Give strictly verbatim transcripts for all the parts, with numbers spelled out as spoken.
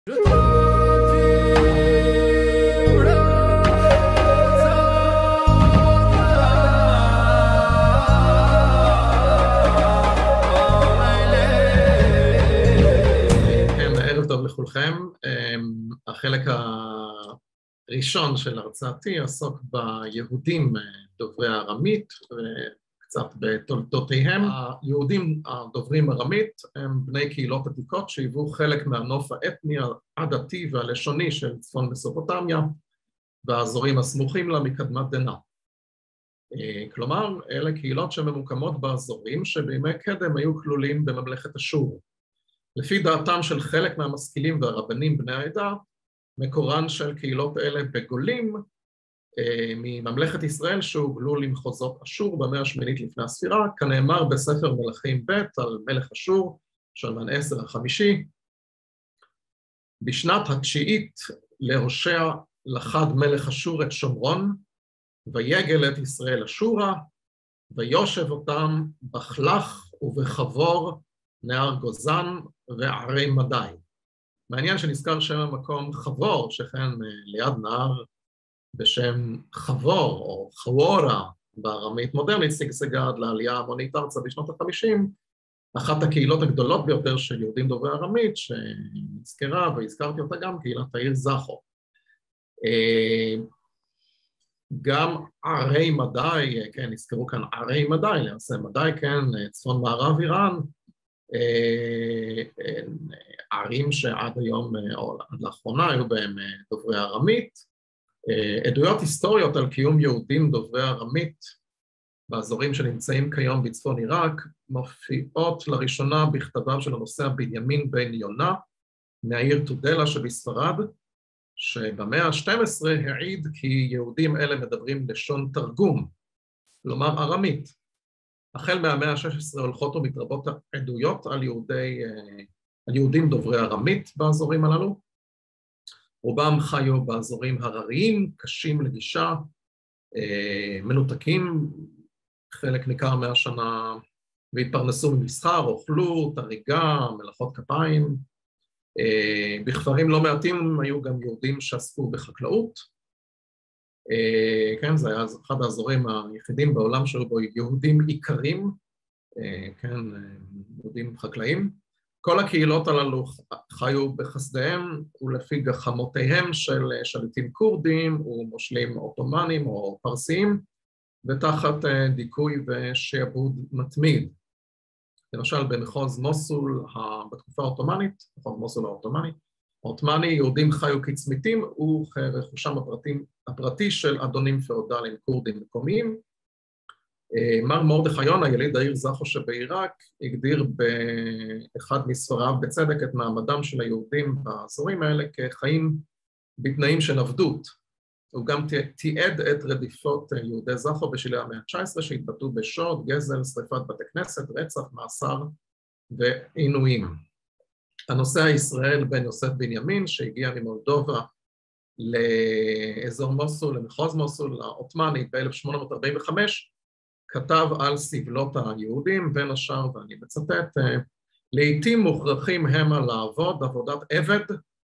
טוב לכולכם. החלק הראשון של הרצאתי יעסוק ביהודים דוברי הארמית וקצת בתולדותיהם. היהודים הדוברים ארמית הם בני קהילות עתיקות שהיוו חלק מהנוף האתני, הדתי והלשוני של צפון מסופוטמיה והאזורים הסמוכים לה מקדמת דנא. כלומר, אלה קהילות שממוקמות באזורים שבימי קדם היו כלולים בממלכת אשור. לפי דעתם של חלק מהמשכילים והרבנים בני העדה, מקורן של קהילות אלה בגולים אה, מממלכת ישראל שהוגלו למחוזות אשור במאה השמינית לפני הספירה, כנאמר בספר מלכים ב' על מלך אשור, שלמן עשר החמישי. בשנת התשיעית להושע לחד מלך אשור את שומרון, ויגל את ישראל אשורה, ויושב אותם בחלך ובחבור, נהר גוזן וערי מדי. מעניין שנזכר שם המקום חבור, שכן ליד נהר בשם חבור או חוורה בארמית מודרנית, שגשגה עד לעלייה המונית ארצה בשנות החמישים, אחת הקהילות הגדולות ביותר של יהודים דוברי ארמית, שנזכרה והזכרתי אותה גם, קהילת העיר זכו. גם ערי מדי, כן, נזכרו כאן ערי מדי, למעשה מדי, כן, צפון מערב איראן, ערים שעד היום או עד לאחרונה היו בהם דוברי ארמית. עדויות היסטוריות על קיום יהודים דוברי ארמית באזורים שנמצאים כיום בצפון עיראק מופיעות לראשונה בכתביו של הנוסע בנימין בן יונה מהעיר טודלה שבספרד, שבמאה ה-שתים עשרה העיד כי יהודים אלה מדברים לשון תרגום, כלומר ארמית. החל מהמאה ה-שש עשרה הולכות ומתרבות עדויות על, יהודי, על יהודים דוברי ארמית באזורים הללו. רובם חיו באזורים הרריים, קשים לגישה, מנותקים, חלק ניכר מהשנה, והתפרנסו ממסחר, אוכלות, הריגה, מלאכות כפיים. בכפרים לא מעטים היו גם יהודים שעסקו בחקלאות. כן, זה היה אחד האזורים היחידים בעולם שהיו בו יהודים עיקרים, כן, יהודים חקלאים. כל הקהילות הללו חיו בחסדיהם ולפי גחמותיהם של שליטים קורדים ומושלים אוטומנים או פרסיים, ותחת דיכוי ושעבוד מתמיד. למשל במחוז מוסול בתקופה האוטומנית, מחוז מוסול האוטומני, העות'מאני, יהודים חיו כצמיתים וכרכושם הפרטי, הפרטי של אדונים פאודליים קורדים מקומיים. מר מרדכי יונה, יליד העיר זכו שבעיראק, הגדיר באחד מספריו בצדק את מעמדם של היהודים באזורים האלה כחיים בתנאים של עבדות. הוא גם תיעד את רדיפות יהודי זכו בשלהי המאה ה-תשע עשרה שהתבטאו בשוד, גזל, שריפת בתי כנסת, רצח, מאסר ועינויים. הנוסע ישראל בן יוסף בנימין, שהגיע ממולדובה לאזור מוסול, למחוז מוסול, לעות'מאני ב-אלף שמונה מאות ארבעים וחמש, כתב על סבלות היהודים, בין השאר, ואני מצטט, לעתים מוכרחים המה לעבוד עבודת עבד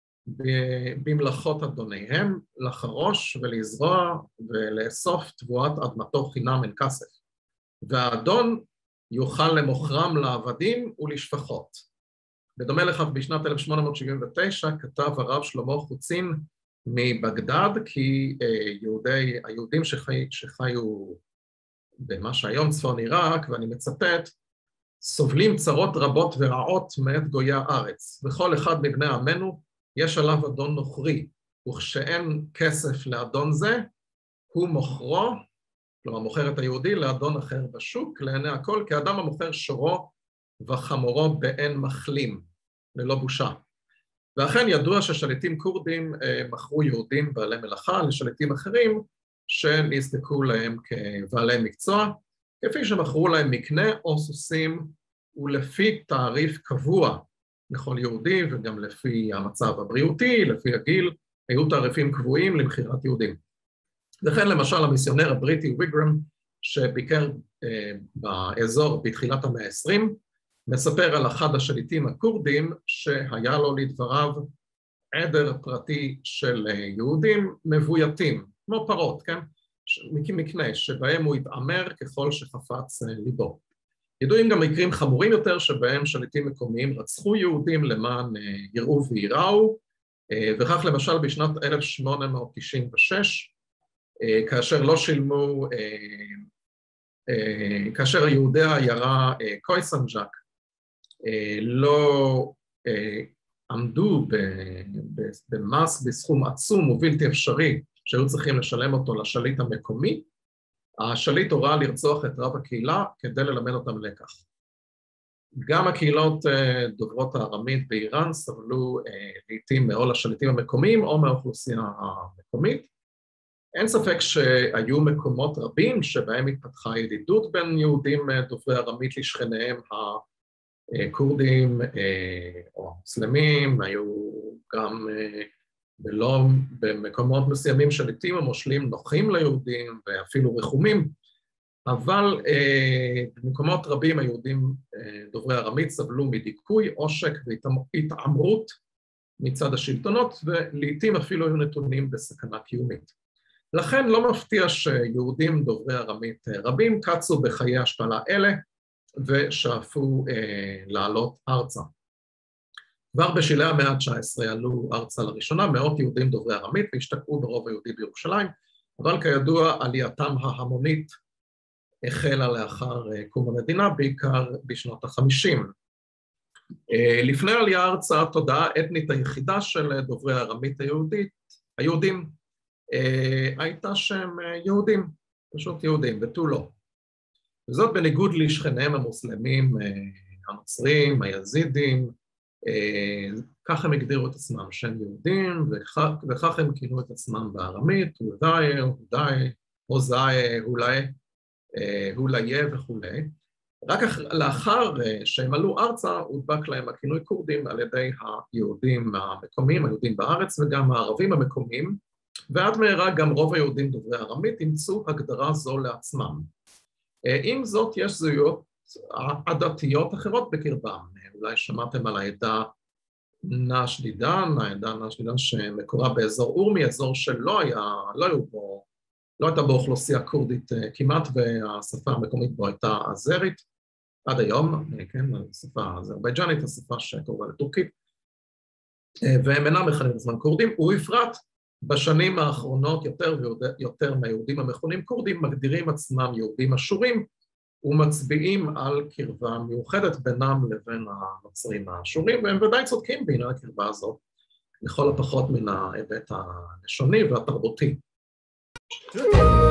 במלאכות אדוניהם, לחרוש ולזרוע ולאסוף תבואת אדמתו חינם אין כסף, והאדון יוכל למוכרם לעבדים ולשפחות. בדומה לכך בשנת אלף שמונה מאות שבעים ותשע כתב הרב שלמה חוצין מבגדד כי יהודי, היהודים שחי, שחיו במה שהיום צפון עיראק, ואני מצטט, סובלים צרות רבות ורעות מאת גויי הארץ, וכל אחד מבני עמנו יש עליו אדון נוכרי, וכשאין כסף לאדון זה, הוא מוכרו, כלומר מוכר את היהודי לאדון אחר בשוק, לעיני הכל, כאדם המוכר שורו וחמורו באין מחלים, ללא בושה. ואכן ידוע ששליטים קורדים מכרו יהודים בעלי מלאכה לשליטים אחרים שנזדקו להם כבעלי מקצוע, כפי שמכרו להם מקנה או סוסים, ולפי תעריף קבוע לכל יהודי, וגם לפי המצב הבריאותי, לפי הגיל, היו תעריפים קבועים למכירת יהודים. וכן למשל המיסיונר הבריטי ויגרם, שביקר אה, באזור בתחילת המאה ה-עשרים, מספר על אחד השליטים הקורדים שהיה לו לדבריו עדר פרטי של יהודים מבויתים, כמו פרות, כן? מקנה, שבהם הוא התעמר ככל שחפץ ליבו. ידועים גם מקרים חמורים יותר שבהם שליטים מקומיים רצחו יהודים למען יראו ויראו, וכך למשל בשנת אלף שמונה מאות תשעים ושש, כאשר לא שילמו, כאשר יהודי העיירה קויסנג'ק לא עמדו במס בסכום עצום ובלתי אפשרי שהיו צריכים לשלם אותו לשליט המקומי, השליט הורה לרצוח את רב הקהילה כדי ללמד אותם לקח. גם הקהילות דוברות הארמית באיראן סבלו לעתים מעול השליטים המקומיים או מהאוכלוסייה המקומית. אין ספק שהיו מקומות רבים שבהם התפתחה ידידות בין יהודים דוברי ארמית לשכניהם הקורדים או המוסלמים, היו גם ולא במקומות מסוימים שליטים המושלים נוחים ליהודים ואפילו רחומים, אבל אה, במקומות רבים היהודים אה, דוברי ארמית סבלו מדיכוי, עושק והתעמרות מצד השלטונות, ולעיתים אפילו היו נתונים בסכנה קיומית. לכן לא מפתיע שיהודים דוברי ארמית רבים קצו בחיי השפלה אלה, ושאפו אה, לעלות ארצה. כבר בשלהי המאה ה-תשע עשרה עלו ארצה לראשונה מאות יהודים דוברי ארמית והשתקעו ברוב היהודי בירושלים, אבל כידוע עלייתם ההמונית החלה לאחר קום המדינה, בעיקר בשנות ה-חמישים. לפני עלייה ארצה, התודעה האתנית היחידה של דוברי הארמית היהודית, היהודים, הייתה שהם יהודים, פשוט יהודים, ותו לא. וזאת בניגוד לשכניהם המוסלמים, הנוצרים, היזידים, כך הם הגדירו את עצמם שהם יהודים, וכך, וכך הם כינו את עצמם בארמית, הודאי, הודאי, הוזאי, הולאי, הולאיה וכו'. רק לאחר שהם עלו ארצה, הודבק להם הכינוי כורדים על ידי היהודים המקומיים, היהודים בארץ וגם הערבים המקומיים, ועד מהרה גם רוב היהודים דוברי ארמית אימצו הגדרה זו לעצמם. עם זאת, יש זהויות עדתיות אחרות בקרבם. אולי שמעתם על העדה נשדידן, העדה נשדידן שמקורה באזור אורמי, אזור שלא היה, לא היו בו, לא הייתה בו אוכלוסייה קורדית כמעט, והשפה המקומית בו הייתה אזרית, עד היום, כן, השפה האזרבייג'נית, השפה שקרובה לטורקית, והם אינם מכנים בזמן קורדים, ובפרט בשנים האחרונות יותר ויותר מהיהודים המכונים קורדים מגדירים עצמם יהודים אשורים, ומצביעים על קרבה מיוחדת בינם לבין הנוצרים האשורים, והם ודאי צודקים בעניין הקרבה הזאת, לכל הפחות מן ההיבט הלשוני והתרבותי.